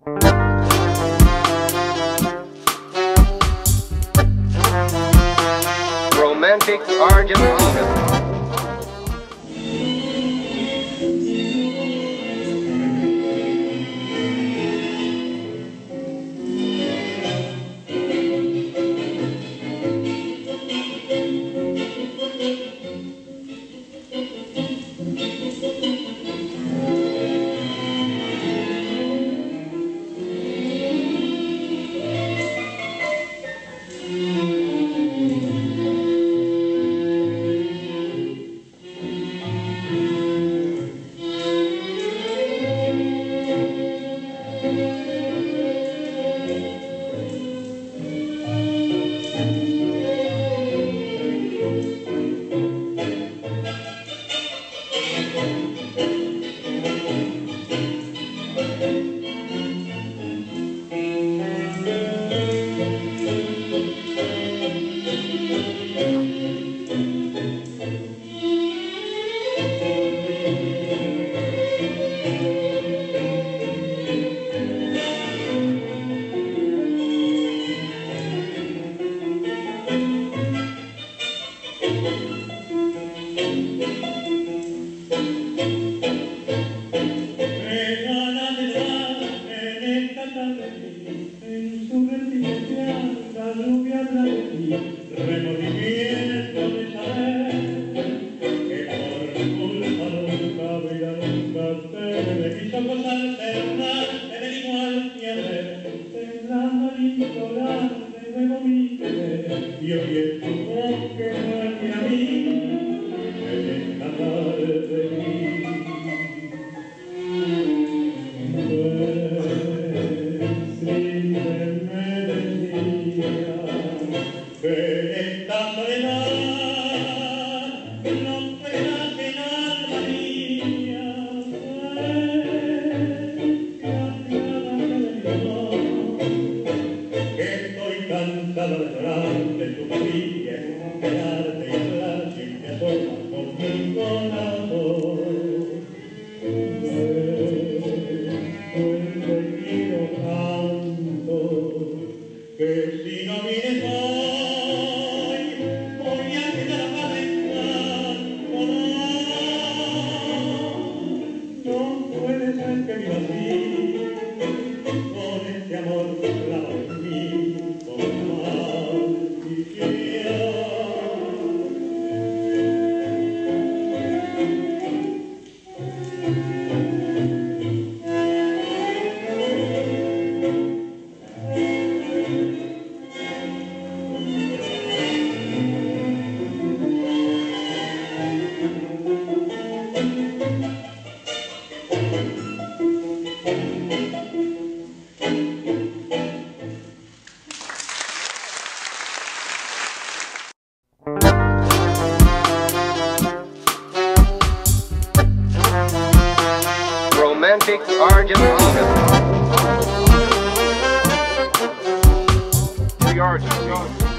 Romantic Argentina. En su residencia la lluvia remordimiento de saber que por culpa nunca, vida nunca se me quiso gozar, ternar en el igual que ayer, temblando al insolar de nuevo mi querer, y hoy es tu voz que no es ni a mí, me deja hablar de mí. Que esta soledad no pueda llenar la mía, que estoy cansado de llorar de tu familia, quedarte y hablar sin que asomas por mi corazón. Que si no vienes hoy, voy a quedar a pensar, no puede ser que viva así, con este amor clavo en mí, con maldición. Romantic Argentina. The Argentina.